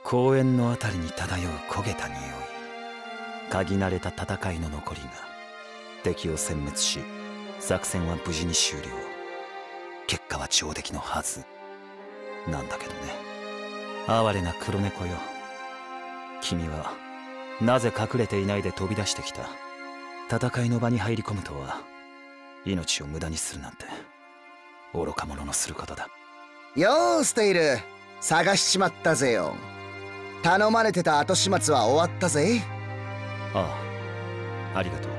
公園のあたりに漂う焦げた匂い、限られた戦いの残りが敵を殲滅し、作戦は無事に終了。結果は上出来のはずなんだけどね。哀れな黒猫よ、君はなぜ隠れていないで飛び出してきた。戦いの場に入り込むとは命を無駄にするなんて愚か者のすることだ。 よーステイル、探しちまったぜよ。頼まれてた後始末は終わったぜ。 ああ、ありがとう。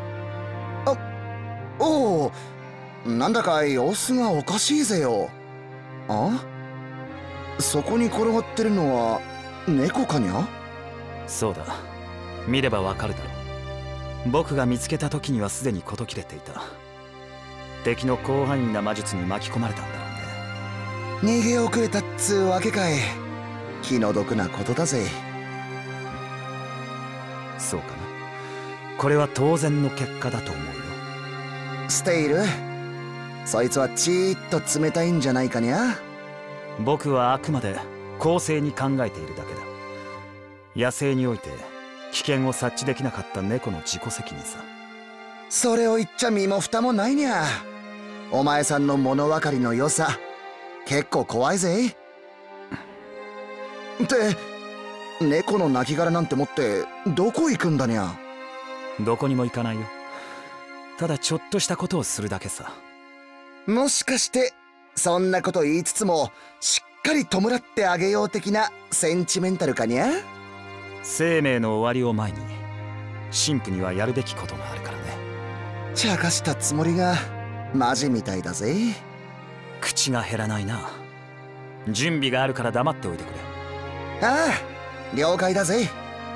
おお、なんだか様子がおかしいぜよ。あ、そこに転がってるのは猫かにゃ。 そうだ、見ればわかるだろう。僕が見つけた時にはすでに事切れていた。敵の広範囲な魔術に巻き込まれたんだろうね。 逃げ遅れたっつうわけかい。気の毒なことだぜ。 そうかな。これは当然の結果だと思うよ。 ステイル、そいつはちーっと冷たいんじゃないかにゃ。 僕はあくまで公正に考えているだけだ。野生において危険を察知できなかった猫の自己責任さ。 それを言っちゃ身も蓋もないにゃ。お前さんの物分かりの良さ結構怖いぜ。って猫の亡骸なんて持ってどこ行くんだにゃ。 どこにも行かないよ。ただちょっとしたことをするだけさ。 もしかしてそんなこと言いつつもしっかり弔ってあげよう的なセンチメンタルかにゃ。 生命の終わりを前に神父にはやるべきことがあるからね。 茶化したつもりがマジみたいだぜ。 口が減らないな。準備があるから黙っておいてくれ。 ああ、了解だぜ。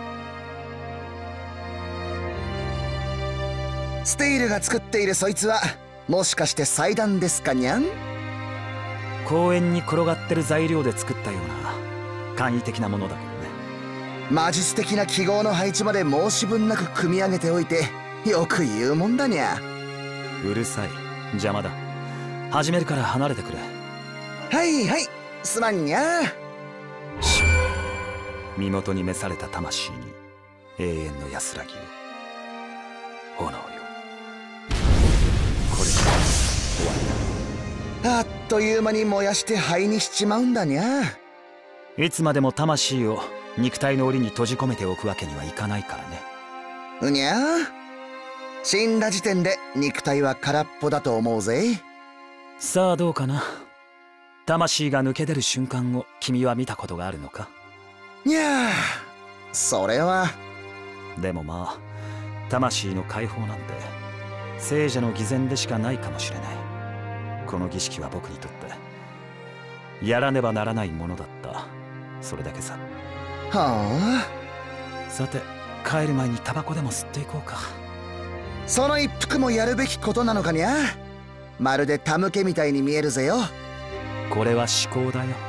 ステイルが作っているそいつはもしかして祭壇ですかにゃん。 公園に転がってる材料で作ったような簡易的なものだけどね。 魔術的な記号の配置まで申し分なく組み上げておいてよく言うもんだにゃ。 うるさい、邪魔だ。始めるから離れてくれ。 はいはい、すまんにゃ。 身元に召された魂に永遠の安らぎを。炎よ、これで終わりだ。 あっという間に燃やして灰にしちまうんだにゃ。 いつまでも魂を肉体の檻に閉じ込めておくわけにはいかないからね。 うにゃ。死んだ時点で肉体は空っぽだと思うぜ。 さあどうかな。魂が抜け出る瞬間を君は見たことがあるのか。 にゃあ、それは。 でもまあ魂の解放なんて聖者の偽善でしかないかもしれない。この儀式は僕にとってやらねばならないものだった。それだけさ。 はあ。さて帰る前にタバコでも吸っていこうか。 その一服もやるべきことなのかにゃ。まるでタムケみたいに見えるぜよ。 これは思考だよ。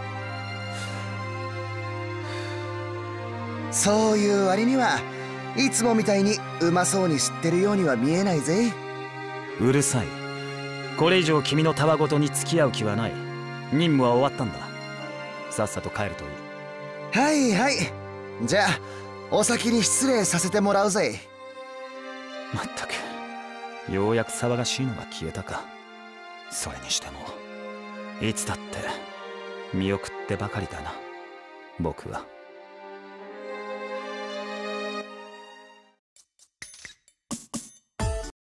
そういう割にはいつもみたいにうまそうに吸ってるようには見えないぜ。 うるさい。これ以上君のたわごとに付き合う気はない。任務は終わったんだ。さっさと帰るといい。 はいはい、じゃあお先に失礼させてもらうぜ。 まったく、ようやく騒がしいのが消えたか。それにしてもいつだって見送ってばかりだな僕は。